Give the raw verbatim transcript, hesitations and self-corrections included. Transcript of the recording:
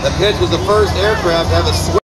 The Pitch was the first aircraft to have a switch